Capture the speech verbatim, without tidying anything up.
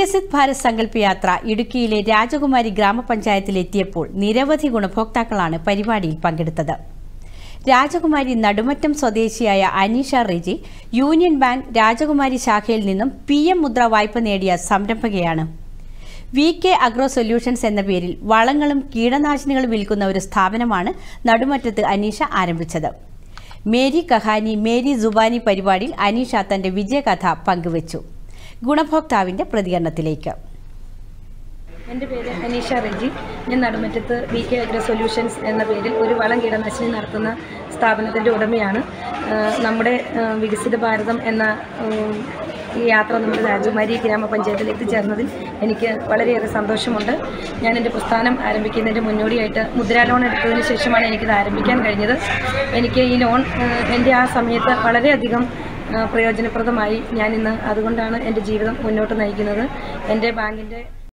വികസിത് ഭാരത് സങ്കല്പ യാത്ര ഇടുക്കിയിലെ രാജകുമാരി ഗ്രാമപഞ്ചായത്തിലെത്തിയപ്പോൾ നിരവധി ഗുണഭോക്താക്കളാണ് പരിപാടിയിൽ പങ്കെടുത്തത്. രാജകുമാരി നടുമറ്റം സ്വദേശിയായ അനീഷ റെജി യൂണിയൻ ബാങ്ക് രാജകുമാരി ശാഖയിൽ നിന്നും പി എം മുദ്ര വായ്പ നേടിയ സംരംഭകയാണ്. വി കെ അഗ്രോ സൊല്യൂഷൻസ് എന്ന പേരിൽ വളങ്ങളും കീടനാശിനികളും വിൽക്കുന്ന ഒരു സ്ഥാപനമാണ് നടുമറ്റത്ത് അനീഷ ആരംഭിച്ചത്. മേരി കഹാനി മേരി ജുബാനി പരിപാടിയിൽ അനീഷ തന്റെ വിജയകഥ പങ്കുവച്ചു. ഗുണഭോക്താവിന്റെ പ്രതികരണത്തിലേക്ക്. എൻ്റെ പേര് അനീഷ റെജി. ഞാൻ നടുമറ്റത്ത് വി കെ അഗ്രോ സൊല്യൂഷൻസ് എന്ന പേരിൽ ഒരു വളം കീടനാശിനി നടത്തുന്ന സ്ഥാപനത്തിൻ്റെ ഉടമയാണ്. നമ്മുടെ വികസിത ഭാരതം എന്ന ഈ യാത്ര നമ്മുടെ രാജകുമാരി ഗ്രാമപഞ്ചായത്തിൽ എത്തിച്ചേർന്നതിൽ എനിക്ക് വളരെയേറെ സന്തോഷമുണ്ട്. ഞാൻ എൻ്റെ പ്രസ്ഥാനം ആരംഭിക്കുന്നതിൻ്റെ മുന്നോടിയായിട്ട് മുദ്രാ ലോൺ എടുത്തതിന് ശേഷമാണ് എനിക്കിത് ആരംഭിക്കാൻ കഴിഞ്ഞത്. എനിക്ക് ഈ ലോൺ എൻ്റെ ആ സമയത്ത് വളരെയധികം പ്രയോജനപ്രദമായി. ഞാനിന്ന് അതുകൊണ്ടാണ് എൻ്റെ ജീവിതം മുന്നോട്ട് നയിക്കുന്നത്. എൻ്റെ ബാങ്കിൻ്റെ